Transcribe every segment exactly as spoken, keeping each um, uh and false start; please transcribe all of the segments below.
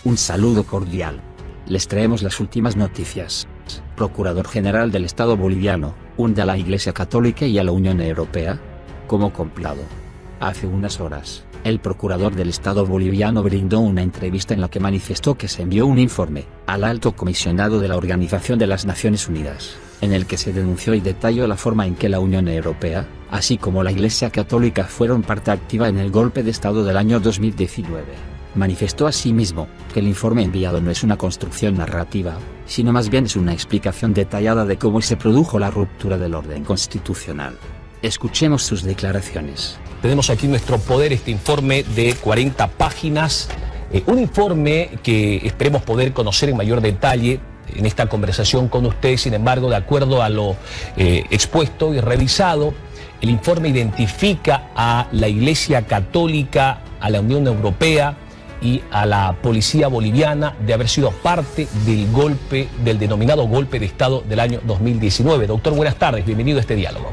Un saludo cordial. Les traemos las últimas noticias. Procurador General del Estado boliviano, hunde a la Iglesia Católica y a la Unión Europea como complado. Hace unas horas, el Procurador del Estado boliviano brindó una entrevista en la que manifestó que se envió un informe al Alto Comisionado de la Organización de las Naciones Unidas, en el que se denunció y detalló la forma en que la Unión Europea, así como la Iglesia Católica fueron parte activa en el golpe de Estado del año dos mil diecinueve. Manifestó asimismo que el informe enviado no es una construcción narrativa, sino más bien es una explicación detallada de cómo se produjo la ruptura del orden constitucional. Escuchemos sus declaraciones. Tenemos aquí en nuestro poder este informe de cuarenta páginas, eh, un informe que esperemos poder conocer en mayor detalle en esta conversación con usted. Sin embargo, de acuerdo a lo eh, expuesto y revisado, el informe identifica a la Iglesia Católica, a la Unión Europea y a la policía boliviana de haber sido parte del golpe, del denominado golpe de Estado del año dos mil diecinueve. Doctor, buenas tardes, bienvenido a este diálogo.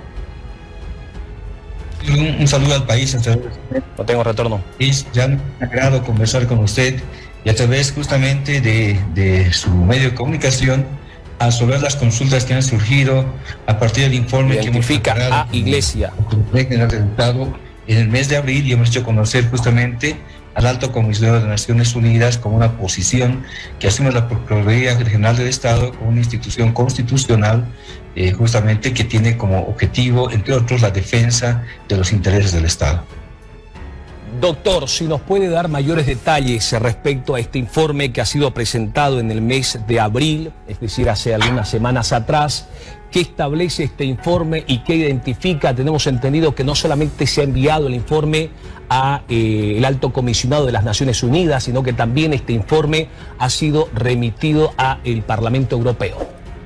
Un, un saludo al país. No tengo retorno. Es ya un agrado conversar con usted y a través justamente de, de su medio de comunicación a resolver las consultas que han surgido a partir del informe identifica que hemos preparado a Iglesia General del Estado en el mes de abril, y hemos hecho conocer justamente al Alto Comisionado de las Naciones Unidas como una posición que asume la Procuraduría General del Estado como una institución constitucional, eh, justamente que tiene como objetivo, entre otros, la defensa de los intereses del Estado. Doctor, si nos puede dar mayores detalles respecto a este informe que ha sido presentado en el mes de abril, es decir, hace algunas semanas atrás. ¿Qué establece este informe y qué identifica? Tenemos entendido que no solamente se ha enviado el informe a eh, el Alto Comisionado de las Naciones Unidas, sino que también este informe ha sido remitido al Parlamento Europeo.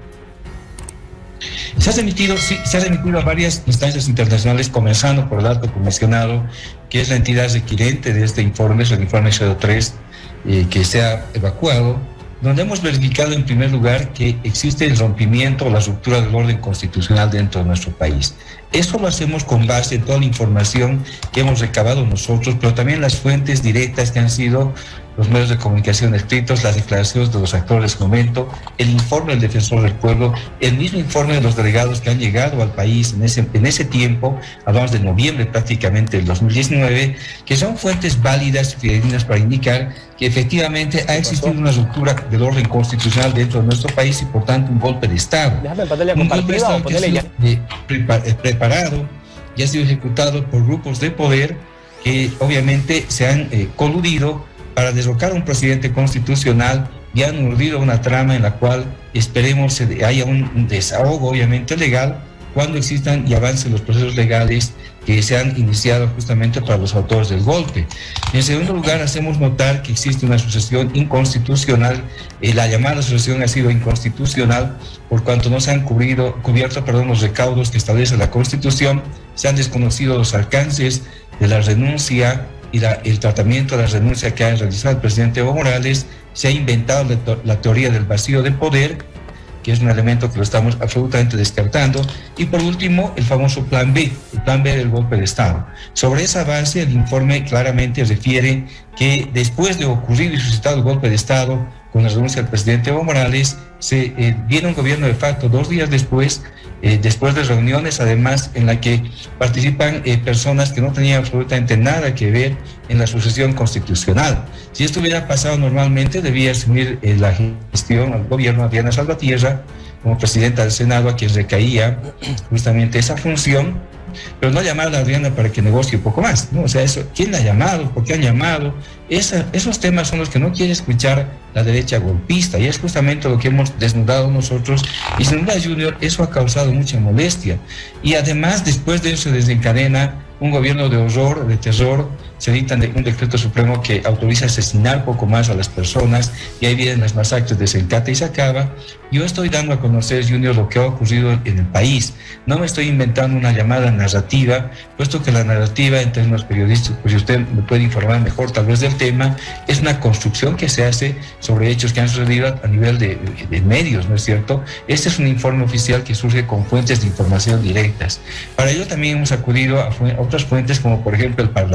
Se ha remitido, sí, se ha remitido a varias instancias internacionales, comenzando por el Alto Comisionado, que es la entidad requirente de este informe, es el informe cero tres, eh, que se ha evacuado, donde hemos verificado en primer lugar que existe el rompimiento o la ruptura del orden constitucional dentro de nuestro país. Eso lo hacemos con base en toda la información que hemos recabado nosotros, pero también las fuentes directas que han sido los medios de comunicación escritos, las declaraciones de los actores del momento, el informe del Defensor del Pueblo, el mismo informe de los delegados que han llegado al país en ese, en ese tiempo, hablamos de noviembre prácticamente del dos mil diecinueve, que son fuentes válidas y fidedignas para indicar que efectivamente ha existido una ruptura del orden constitucional dentro de nuestro país y por tanto un golpe de Estado. Un golpe de Estado que ha sido eh, prepar, eh, preparado y ha sido ejecutado por grupos de poder que obviamente se han eh, coludido para derrocar a un presidente constitucional y han urdido una trama en la cual esperemos que haya un desahogo obviamente legal cuando existan y avancen los procesos legales que se han iniciado justamente para los autores del golpe. En segundo lugar, hacemos notar que existe una sucesión inconstitucional. Eh, la llamada sucesión ha sido inconstitucional por cuanto no se han cubrido, cubierto perdón, los recaudos que establece la Constitución, se han desconocido los alcances de la renuncia y la, el tratamiento de la renuncia que ha realizado el presidente Evo Morales, se ha inventado la, la teoría del vacío de poder, que es un elemento que lo estamos absolutamente descartando, y por último el famoso plan B, el plan B del golpe de Estado. Sobre esa base el informe claramente refiere que después de ocurrir y suscitado el golpe de Estado con la renuncia del presidente Evo Morales, se eh, viene un gobierno de facto dos días después, eh, después de reuniones además en la que participan eh, personas que no tenían absolutamente nada que ver en la sucesión constitucional. Si esto hubiera pasado normalmente, debía asumir eh, la gestión al gobierno a Diana Salvatierra como presidenta del Senado, a quien recaía justamente esa función, pero no llamar a Adriana para que negocie un poco más, ¿no? O sea, eso, ¿quién la ha llamado? ¿Por qué han llamado? Esa, esos temas son los que no quiere escuchar la derecha golpista, y es justamente lo que hemos desnudado nosotros, y sin duda, Junior, eso ha causado mucha molestia, y además después de eso se desencadena un gobierno de horror, de terror, se dicta un decreto supremo que autoriza asesinar poco más a las personas, y ahí vienen las masacres de Sencata y Sacaba. Yo estoy dando a conocer, Junior, lo que ha ocurrido en el país. No me estoy inventando una llamada narrativa, puesto que la narrativa en términos periodísticos, pues usted me puede informar mejor tal vez del tema, es una construcción que se hace sobre hechos que han sucedido a nivel de, de medios, ¿no es cierto? Este es un informe oficial que surge con fuentes de información directas. Para ello también hemos acudido a, fu a otras fuentes, como por ejemplo el, eh,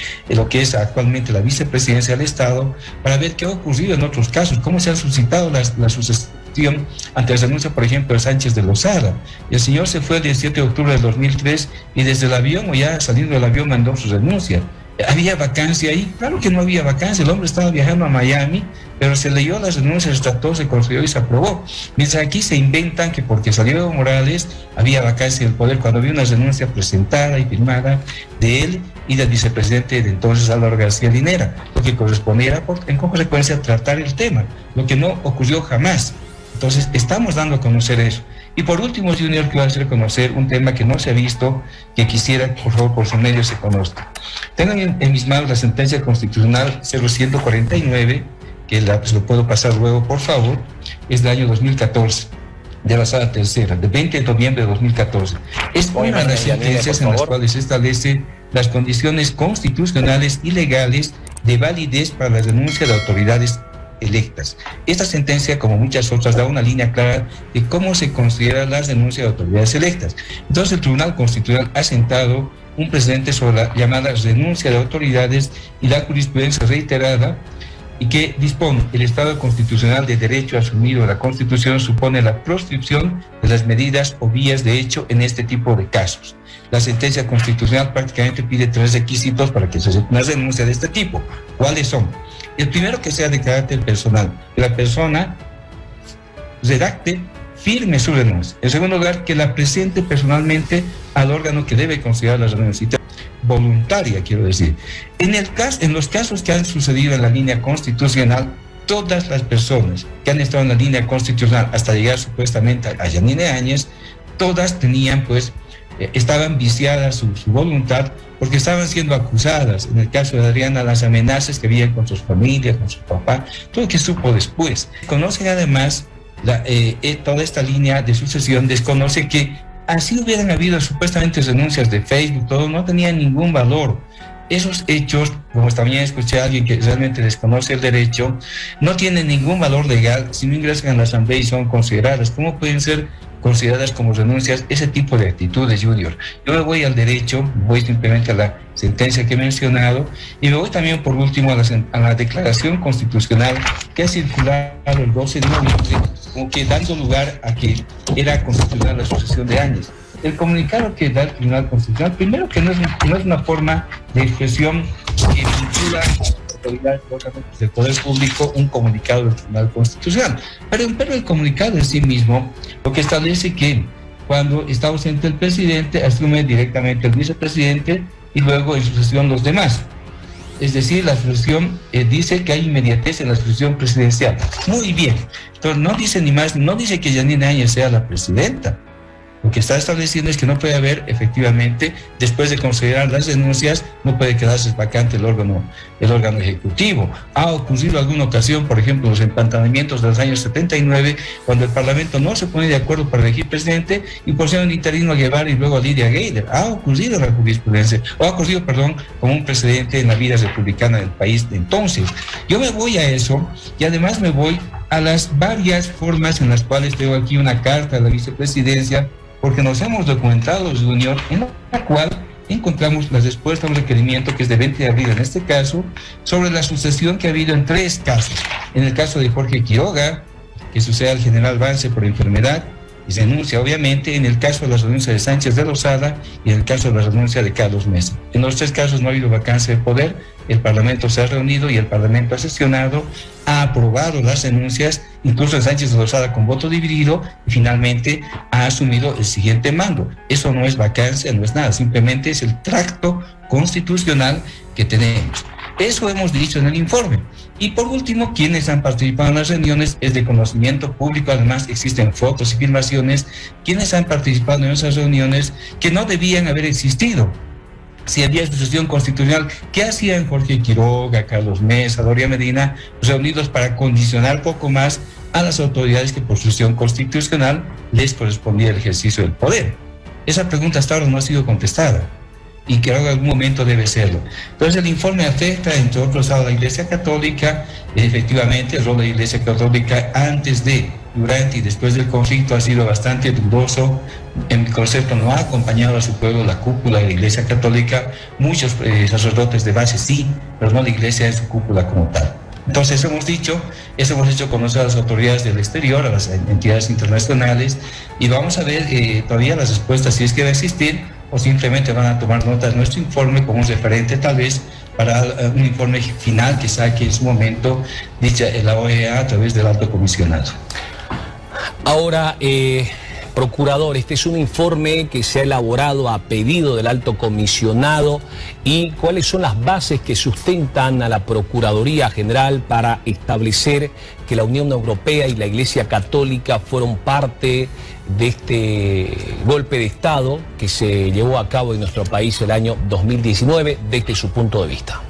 lo que es actualmente la vicepresidencia del Estado, para ver qué ha ocurrido en otros casos, cómo se ha suscitado la, la sucesión ante la renuncia, por ejemplo, de Sánchez de Lozada. El señor se fue el diecisiete de octubre del dos mil tres y desde el avión, o ya saliendo del avión, mandó su renuncia. ¿Había vacancia ahí? Claro que no había vacancia, el hombre estaba viajando a Miami, pero se leyó las renuncias, se trató, se construyó y se aprobó. Mientras aquí se inventan que porque salió Evo Morales había vacancia del poder, cuando había una renuncia presentada y firmada de él y del vicepresidente de entonces, Álvaro García Linera, lo que correspondía por, en consecuencia, tratar el tema, lo que no ocurrió jamás. Entonces, estamos dando a conocer eso. Y por último, Junior, quiero hacer conocer un tema que no se ha visto, que quisiera, por favor, por su medio se conozca. Tengo en, en mis manos la sentencia constitucional cero ciento cuarenta y nueve, que la, pues, lo puedo pasar luego, por favor, es del año dos mil catorce, de la Sala Tercera, de veinte de noviembre de dos mil catorce. Es una de las sentencias en las cuales se establecen las condiciones constitucionales y legales de validez para la renuncia de autoridades electas. Esta sentencia, como muchas otras, da una línea clara de cómo se considera la renuncia de autoridades electas. Entonces, el Tribunal Constitucional ha sentado un precedente sobre la llamada renuncia de autoridades y la jurisprudencia reiterada, y que dispone: el Estado constitucional de derecho asumido de la Constitución supone la proscripción de las medidas o vías de hecho en este tipo de casos. La sentencia constitucional prácticamente pide tres requisitos para que se haga una renuncia de este tipo. ¿Cuáles son? El primero, que sea de carácter personal, que la persona redacte, firme su renuncia. En segundo lugar, que la presente personalmente al órgano que debe considerar la renuncia voluntaria, quiero decir. En, el caso, en los casos que han sucedido en la línea constitucional, todas las personas que han estado en la línea constitucional hasta llegar supuestamente a Yanine Áñez, todas tenían, pues, eh, estaban viciadas su, su voluntad, porque estaban siendo acusadas. En el caso de Adriana, las amenazas que había con sus familias, con su papá, todo lo que supo después. Conocen además la, eh, eh, toda esta línea de sucesión, desconoce que así hubieran habido supuestamente renuncias de Facebook, todo no tenía ningún valor. Esos hechos, como también escuché a alguien que realmente desconoce el derecho, no tienen ningún valor legal si no ingresan a la Asamblea y son consideradas. ¿Cómo pueden ser consideradas como renuncias ese tipo de actitudes, Junior? Yo me voy al derecho, voy simplemente a la sentencia que he mencionado, y me voy también, por último, a la, a la declaración constitucional que ha circulado el doce de noviembre, como que dando lugar a que era constitucional la sucesión de Áñez. El comunicado que da el Tribunal Constitucional, primero, que no es, no es una forma de expresión que vincula a las autoridades del poder público un comunicado del Tribunal Constitucional, pero, pero el comunicado en sí mismo lo que establece que cuando está ausente el presidente, asume directamente el vicepresidente y luego en sucesión los demás. Es decir, la sucesión eh, dice que hay inmediatez en la sucesión presidencial. Muy bien. Entonces no dice ni más, no dice que Yanine Áñez sea la presidenta. Lo que está estableciendo es que no puede haber, efectivamente, después de considerar las denuncias, no puede quedarse vacante el órgano, el órgano ejecutivo. Ha ocurrido alguna ocasión, por ejemplo, los empantanamientos de los años setenta y nueve, cuando el Parlamento no se pone de acuerdo para elegir presidente y pusieron interino a Guevara y luego a Lidia Gayler. Ha ocurrido en la jurisprudencia, o ha ocurrido, perdón, como un precedente en la vida republicana del país de entonces. Yo me voy a eso y además me voy a las varias formas en las cuales tengo aquí una carta de la vicepresidencia, porque nos hemos documentado, Junior, en la cual encontramos la respuesta a un requerimiento que es de veinte de abril en este caso, sobre la sucesión que ha habido en tres casos. En el caso de Jorge Quiroga, que sucede al general Vance por enfermedad y renuncia, obviamente; en el caso de la renuncia de Sánchez de Lozada y en el caso de la renuncia de Carlos Mesa. En los tres casos no ha habido vacancia de poder, el Parlamento se ha reunido y el Parlamento ha sesionado, ha aprobado las renuncias, incluso en Sánchez de Lozada con voto dividido, y finalmente ha asumido el siguiente mando. Eso no es vacancia, no es nada, simplemente es el tracto constitucional que tenemos. Eso hemos dicho en el informe. Y por último, quienes han participado en las reuniones es de conocimiento público, además existen fotos y filmaciones, quienes han participado en esas reuniones que no debían haber existido. Si había sucesión constitucional, ¿qué hacían Jorge Quiroga, Carlos Mesa, Doria Medina, reunidos para condicionar poco más a las autoridades que por sucesión constitucional les correspondía el ejercicio del poder? Esa pregunta hasta ahora no ha sido contestada. y que en algún momento debe serlo. Entonces el informe afecta, entre otros, a la Iglesia Católica. Efectivamente, el rol de la Iglesia Católica antes de, durante y después del conflicto ha sido bastante dudoso. En mi concepto no ha acompañado a su pueblo la cúpula de la Iglesia Católica. Muchos eh, sacerdotes de base sí, pero no la Iglesia en su cúpula como tal. Entonces hemos dicho, eso hemos hecho conocer a las autoridades del exterior, a las entidades internacionales, y vamos a ver eh, todavía las respuestas, si es que va a existir, o simplemente van a tomar nota de nuestro informe como un referente tal vez para uh, un informe final que saque en su momento dicha la O E A a través del alto comisionado. Ahora, eh, procurador, este es un informe que se ha elaborado a pedido del alto comisionado, y cuáles son las bases que sustentan a la Procuraduría General para establecer que la Unión Europea y la Iglesia Católica fueron parte de este golpe de Estado que se llevó a cabo en nuestro país el año dos mil diecinueve, desde su punto de vista.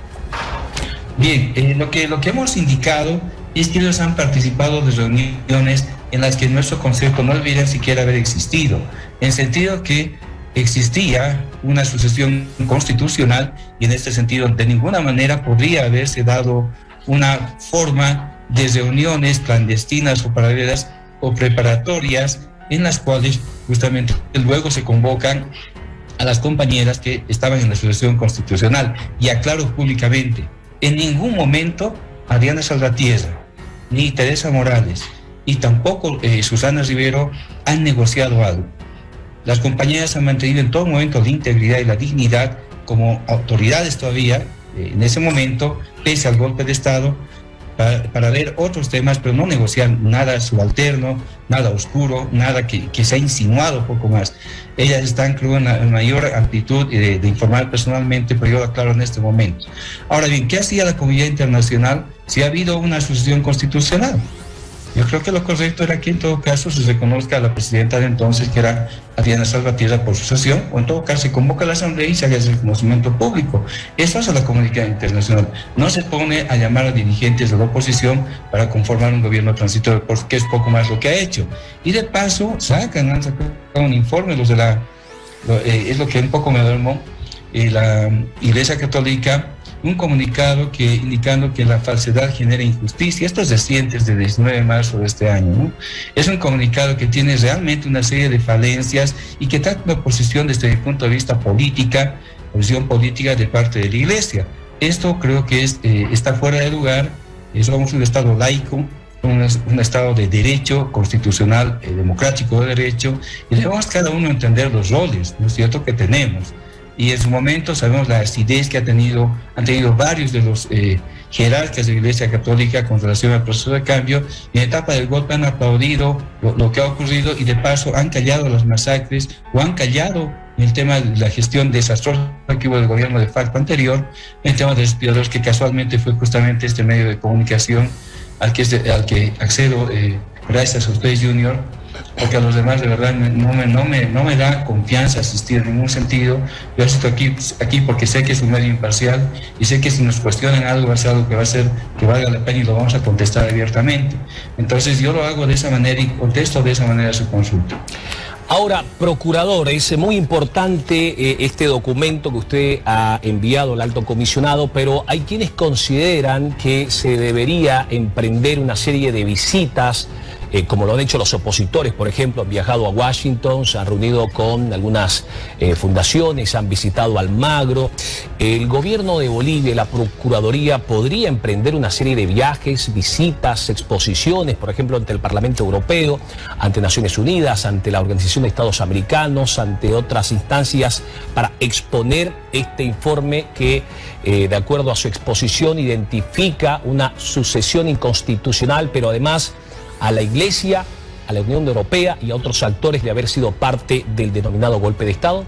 Bien, eh, lo, que, lo que hemos indicado es que ellos han participado de reuniones en las que nuestro concepto no debería siquiera haber existido, en sentido que existía una sucesión constitucional, y en este sentido de ninguna manera podría haberse dado una forma de reuniones clandestinas o paralelas o preparatorias en las cuales justamente luego se convocan a las compañeras que estaban en la sucesión constitucional. Y aclaro públicamente, en ningún momento Adriana Salvatierra, ni Teresa Morales, y tampoco eh, Susana Rivero han negociado algo. Las compañeras han mantenido en todo momento la integridad y la dignidad como autoridades todavía, eh, en ese momento, pese al golpe de Estado, para, para ver otros temas, pero no negociar nada subalterno, nada oscuro, nada que, que se ha insinuado poco más. Ellas están, creo, en la en mayor amplitud de, de informar personalmente, pero yo lo aclaro en este momento. Ahora bien, ¿qué hacía la comunidad internacional si ha habido una sucesión constitucional? Yo creo que lo correcto era que en todo caso se reconozca a la presidenta de entonces, que era Adriana Salvatierra, por sucesión, o en todo caso se convoca a la asamblea y se haga ese reconocimiento público. Eso hace la comunidad internacional. No se pone a llamar a dirigentes de la oposición para conformar un gobierno transitorio, porque es poco más lo que ha hecho. Y de paso sacan, han sacado un informe, los de la, lo, eh, es lo que un poco me duermo, eh, la Iglesia Católica, un comunicado que indicando que la falsedad genera injusticia. Esto es reciente, desde el diecinueve de marzo de este año, ¿no? Es un comunicado que tiene realmente una serie de falencias y que trata una posición desde el punto de vista política, posición política de parte de la Iglesia. Esto creo que es, eh, está fuera de lugar. Somos un Estado laico, un, un Estado de derecho constitucional, eh, democrático de derecho, y debemos cada uno entender los roles, ¿no es cierto?, que tenemos. Y en su momento sabemos la acidez que ha tenido, han tenido varios de los eh, jerarcas de la Iglesia Católica con relación al proceso de cambio, y en la etapa del golpe han aplaudido lo, lo que ha ocurrido, y de paso han callado las masacres, o han callado el tema de la gestión desastrosa que hubo del gobierno de facto anterior, el tema de respiradores, que casualmente fue justamente este medio de comunicación al que, al que accedo eh, gracias a ustedes, Junior, porque a los demás de verdad no me, no me, no me da confianza asistir en ningún sentido. Yo asisto aquí, aquí porque sé que es un medio imparcial y sé que si nos cuestionan algo va a ser algo que va a ser que valga la pena y lo vamos a contestar abiertamente. Entonces yo lo hago de esa manera y contesto de esa manera su consulta. Ahora, procurador, es muy importante eh, este documento que usted ha enviado al alto comisionado, pero hay quienes consideran que se debería emprender una serie de visitas, Eh, como lo han hecho los opositores, por ejemplo, han viajado a Washington, se han reunido con algunas eh, fundaciones, han visitado Almagro. El gobierno de Bolivia y la Procuraduría podría emprender una serie de viajes, visitas, exposiciones, por ejemplo, ante el Parlamento Europeo, ante Naciones Unidas, ante la Organización de Estados Americanos, ante otras instancias, para exponer este informe que, eh, de acuerdo a su exposición, identifica una sucesión inconstitucional, pero además a la Iglesia, a la Unión Europea y a otros actores de haber sido parte del denominado golpe de Estado?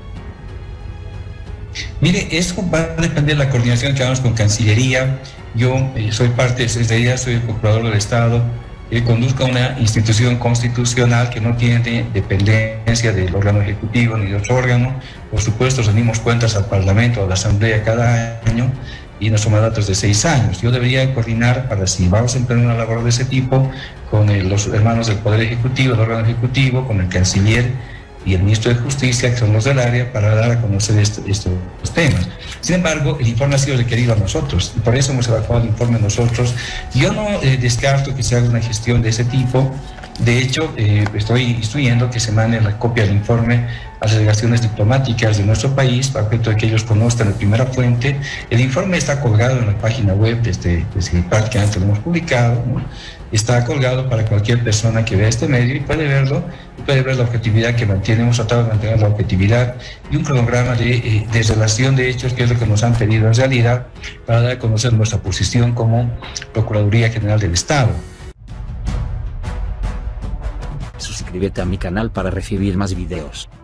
Mire, eso va a depender de la coordinación que hagamos con Cancillería. Yo eh, soy parte, desde ya soy el Procurador del Estado, eh, conduzco una institución constitucional que no tiene dependencia del órgano ejecutivo ni de otro órgano. Por supuesto, rendimos cuentas al Parlamento, a la Asamblea cada año, y nuestro mandato es de seis años. Yo debería coordinar para, si vamos a emprender una labor de ese tipo, con el, los hermanos del Poder Ejecutivo, el órgano ejecutivo, con el canciller, y el ministro de Justicia, que son los del área, para dar a conocer este, estos temas. Sin embargo, el informe ha sido requerido a nosotros, y por eso hemos evacuado el informe nosotros. Yo no eh, descarto que se haga una gestión de ese tipo. De hecho, eh, estoy instruyendo que se mande la copia del informe a las delegaciones diplomáticas de nuestro país, para efecto de que ellos conozcan de primera fuente. El informe está colgado en la página web, desde, desde prácticamente lo hemos publicado, ¿no? Está colgado para cualquier persona que vea este medio y puede verlo, y puede ver la objetividad que mantiene. Hemos tratado de mantener la objetividad y un cronograma de, eh, de relación de hechos, que es lo que nos han pedido en realidad, para dar a conocer nuestra posición como Procuraduría General del Estado. Suscríbete a mi canal para recibir más videos.